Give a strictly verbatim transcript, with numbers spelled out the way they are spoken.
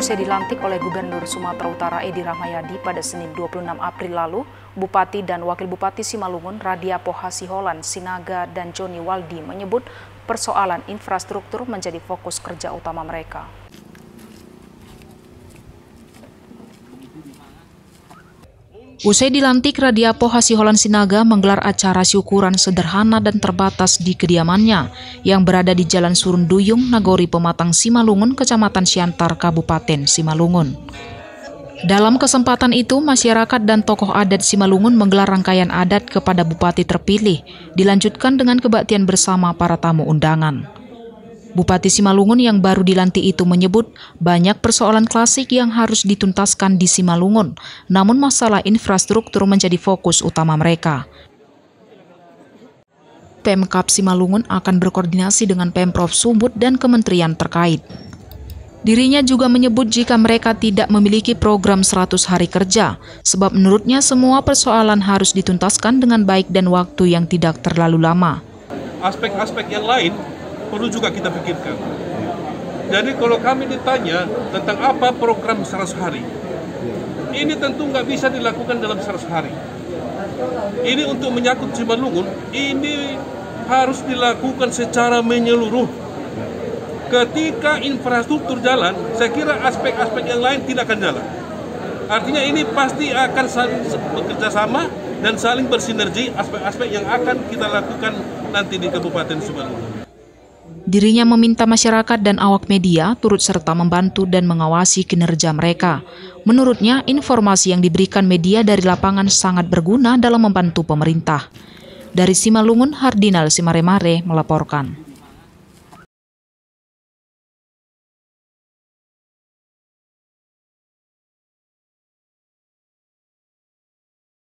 Usai dilantik oleh Gubernur Sumatera Utara Edi Rahmayadi pada Senin dua puluh enam April lalu, Bupati dan Wakil Bupati Simalungun Radia Poha Siholan Sinaga dan Joni Waldi menyebut persoalan infrastruktur menjadi fokus kerja utama mereka. Usai dilantik, Radia Poha Siholan Sinaga menggelar acara syukuran sederhana dan terbatas di kediamannya yang berada di Jalan Surunduyung, Nagori Pematang, Simalungun, Kecamatan Siantar, Kabupaten Simalungun. Dalam kesempatan itu, masyarakat dan tokoh adat Simalungun menggelar rangkaian adat kepada Bupati terpilih, dilanjutkan dengan kebaktian bersama para tamu undangan. Bupati Simalungun yang baru dilantik itu menyebut banyak persoalan klasik yang harus dituntaskan di Simalungun, namun masalah infrastruktur menjadi fokus utama mereka. Pemkab Simalungun akan berkoordinasi dengan Pemprov Sumut dan kementerian terkait. Dirinya juga menyebut jika mereka tidak memiliki program seratus hari kerja, sebab menurutnya semua persoalan harus dituntaskan dengan baik dan waktu yang tidak terlalu lama. Aspek-aspek yang lain perlu juga kita pikirkan. Jadi kalau kami ditanya tentang apa program seratus hari, ini tentu nggak bisa dilakukan dalam seratus hari. Ini untuk menyangkut Simalungun, ini harus dilakukan secara menyeluruh. Ketika infrastruktur jalan, saya kira aspek-aspek yang lain tidak akan jalan. Artinya ini pasti akan saling bekerja sama dan saling bersinergi aspek-aspek yang akan kita lakukan nanti di Kabupaten Simalungun. Dirinya meminta masyarakat dan awak media turut serta membantu dan mengawasi kinerja mereka. Menurutnya, informasi yang diberikan media dari lapangan sangat berguna dalam membantu pemerintah. Dari Simalungun, Hardinal Simaremare melaporkan.